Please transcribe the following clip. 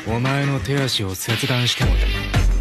お前の手足を切断してもいい。